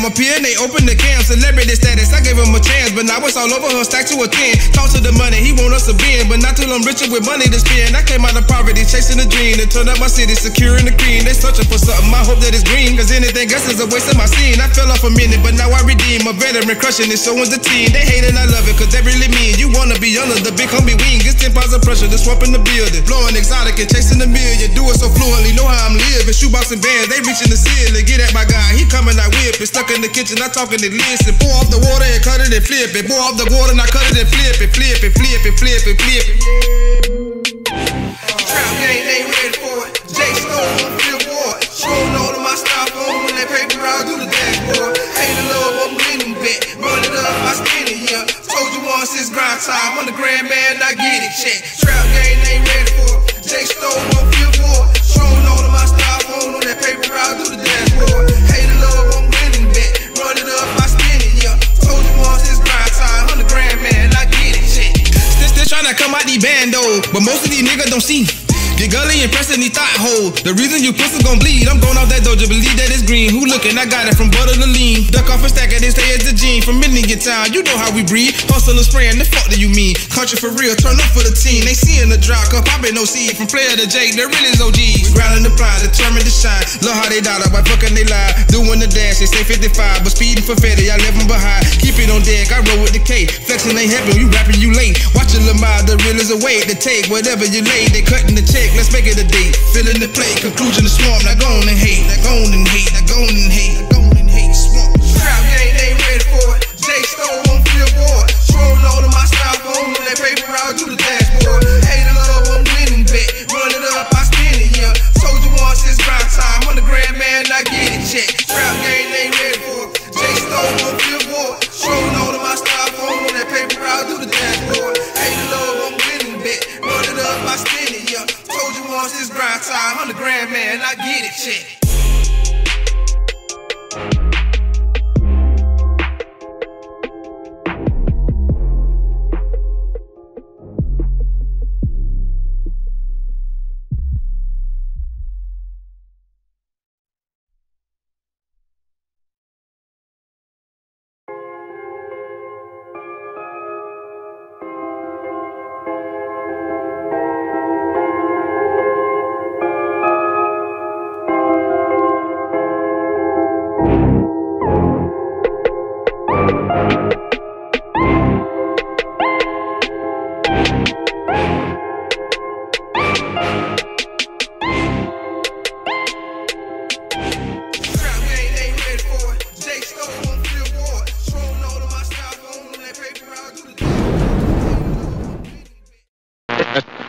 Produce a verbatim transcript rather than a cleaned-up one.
I'm a peer and they open the cam. Celebrity status, I gave him a chance, but now it's all over her, stacked to a ten. Talk to the money, he want us to bend, but not till I'm richer with money to spend. I came out of poverty, chasing a dream, and turned up my city, securing the cream. They searching for something, I hope that it's green, cause anything else is a waste of my scene. I fell off a minute, but now I redeem. A veteran crushing it, so is the team. They hate and I love it, cause they really mean. You wanna be under the big homie wing. It's ten pounds of pressure, the swamp in the building. Blowing exotic and chasing a million. Do it so fluently, know how I'm living. Shoebox and bands, they reaching the ceiling. Get at my guy, he coming, I whip it. Stuck in the kitchen, I talking and listen. Pour off the water and cut it and flip it. Pour off the water and I cut it and flip it. Flip it, flip it, flip it, flip it. Trap game, they ready for it. J Stone on Billboard. Showing all of my style phone when they paper out through the dashboard. Hate the love, I'm winning bet. Run it up, I spin it here. Told you once it's grind time. I'm the grand man, I get it, check. Trap game, they ready for it. J Stone on Billboard. Showing all of my style phone when they paper out through the dashboard. Hate the love, I'm winning bet. Run it up, I spin it here. Told you once it's grind time. I'm the grand man, I get it, check. Still, still trying to come out these bandos, but most of these niggas don't see. Get gully and pressing these thought holes. The reason you pussy gon' bleed. I'm going off that doja, believe that it's green. Who looking? I got it from butter to lean. Duck off a stack of this, stay at the gene. From Milligan Town, you know how we breathe. Hustle and spraying, the fuck do you mean? Country for real, turn up for the team. They seeing the drop, cup, I been no seed. From player to Jake, they're really O Gs. We grinding the ply, determined to shine. Love how they dollar, by fucking they lie. Doing the dash, they say fifty-five, but speeding for fifty, I left them behind. Keep it on deck, I roll with the K. Flexing ain't heavy, you rapping, you late. Watching Lamar, the real is a way to take. Whatever you lay, they cutting the check, let's make it a date. Filling the plate, conclusion the swamp. Now go on and hate, now go on and hate, now go on and hate, now go on and hate, swamp. Trap game, they ready for it. J Stone on Billboard. Showing all of my style phone when they paper out through the dashboard. Hate the love, I'm winning bet. Run it up, I spin it here. Told you once it's grind time. I'm the grand man, I get it, check. Trap game, they ready for it. J Stone on Billboard. Showing all of my style phone when they paper out through the dashboard. Hate the love, I'm winning bet. Run it up, I spin it here. Told you once it's grind time, I'm the grand man, I get it, check. That's